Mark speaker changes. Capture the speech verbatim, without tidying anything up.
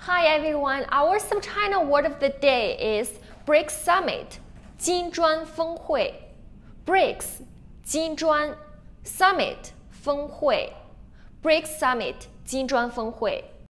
Speaker 1: Hi everyone, our SupChina word of the day is BRICS Summit, 金砖峰会 BRICS, 金砖 Summit, 峰会 BRICS Summit, 金砖峰会